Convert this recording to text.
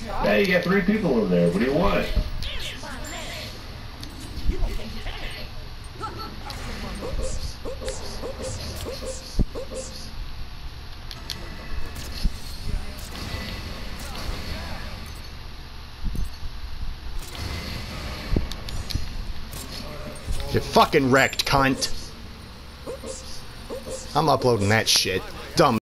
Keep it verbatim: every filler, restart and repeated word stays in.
Hey, you got three people in there. What do you want? You're fucking wrecked, cunt. I'm uploading that shit. Dumb.